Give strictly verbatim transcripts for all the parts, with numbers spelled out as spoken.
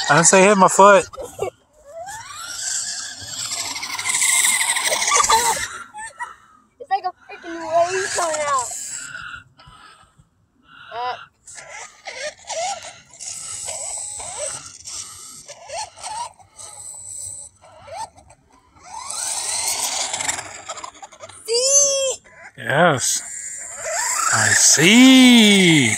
I didn't say hit my foot. It's like a freaking wave coming out. Uh, see? Yes. I see.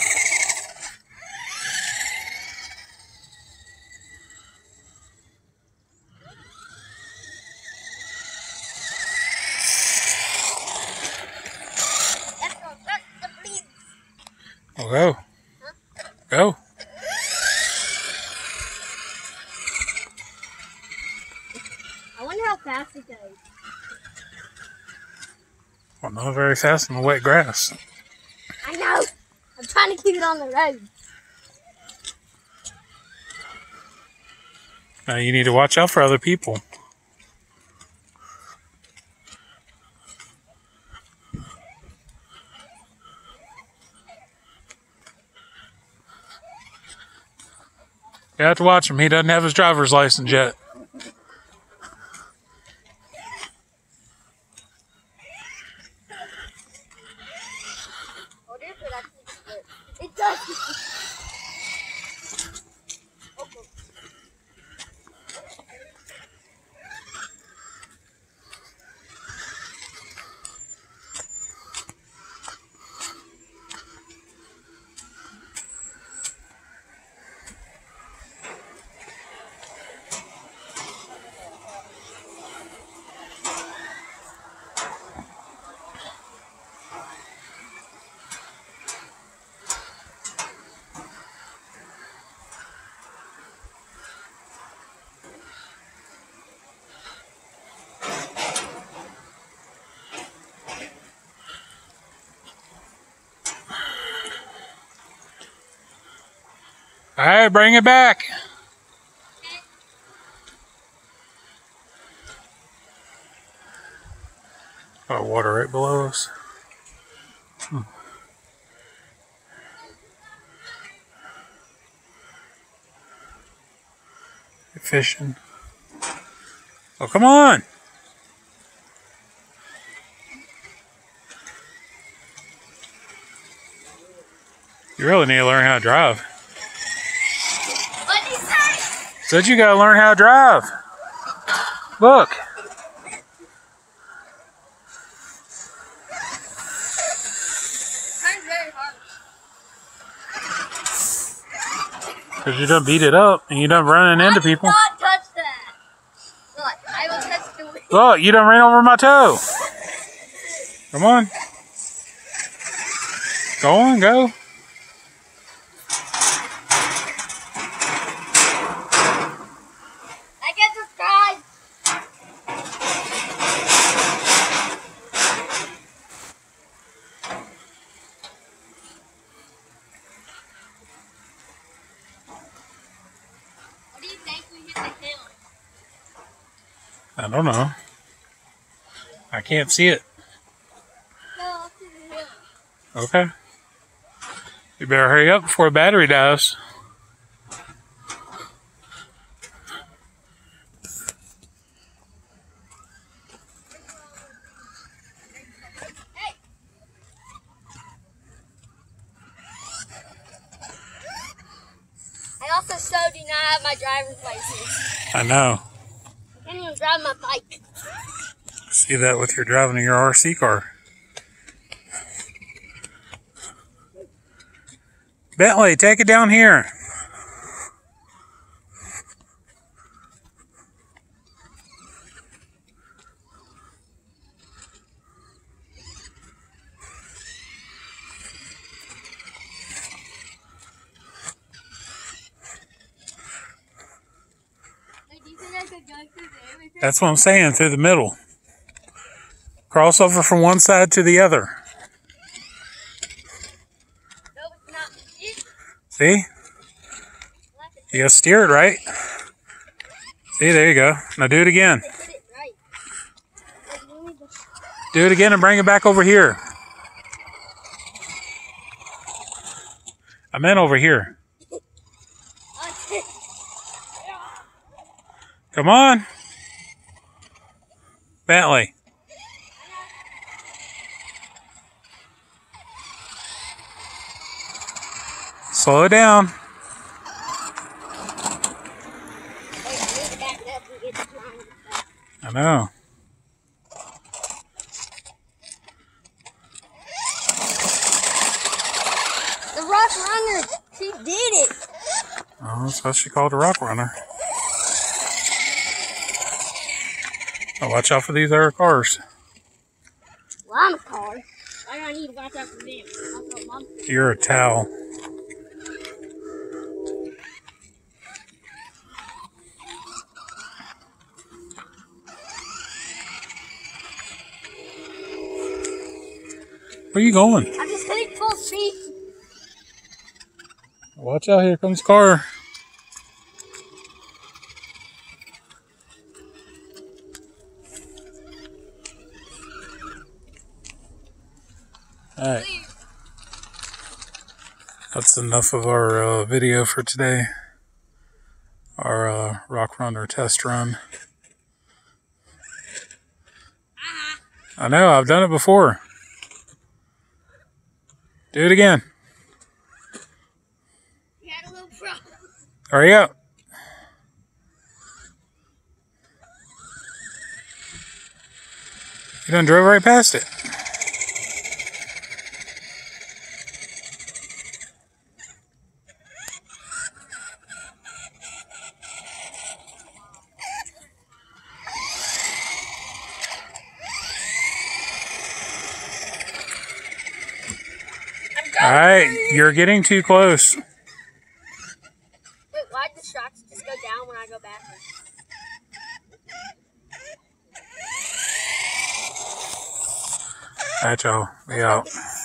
Well, go. Huh? Go. I wonder how fast it goes. Well, not very fast in the wet grass. I know. I'm trying to keep it on the road. Now you need to watch out for other people. You have to watch him. He doesn't have his driver's license yet. What if it actually works? It does. Okay. All right, bring it back. Oh, water right below us. Hmm. You're fishing. Oh, come on. You really need to learn how to drive. What did he say? Said you gotta learn how to drive. Look. Trying very hard. Because you done beat it up and you done running into people. I did not touch that. Look, I will touch the wheel. Look, you done ran over my toe. Come on. Go on, go. I get subscribed. What do you think we hit the hill? I don't know. I can't see it. No, up to the hill. Okay. You better hurry up before the battery dies. Hey. I also so do not have my driver's license. I know. I can't even drive my bike. See that with your driving your R C car. Bentley, take it down here. Wait, do you think I could go through there with it? That's what I'm saying, through the middle. Cross over from one side to the other. No, it's not. It, See? You gotta steer it right. See, there you go. Now do it again. I did it right. Like, you need to- Do it again and bring it back over here. I meant over here. Oh, it's- Come on. Bentley. Slow it down. I know. The rock runner, she did it. Oh, that's what she called a rock runner. Oh, watch out for these other cars. Well, I'm a car. Why do I need to watch out for them? That's what Mom said. You're a towel. Where are you going? I'm just hitting full speed. Watch out, here comes a car. Alright. That's enough of our uh, video for today. Our uh, rock runner test run. I know, I've done it before. Do it again. You had a little problem. Hurry up. You done drove right past it. Alright, you're getting too close. Wait, why'd the shocks just go down when I go backwards? Alright, y'all. We out.